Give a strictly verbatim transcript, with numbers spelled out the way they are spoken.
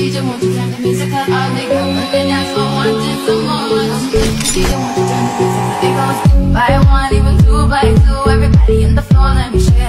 D J, won't you turn the music up? All they go for the dance floor, wanting some more. D J, won't you turn the music up? It goes buy one, even two, buy two. Everybody in the floor, let me show you.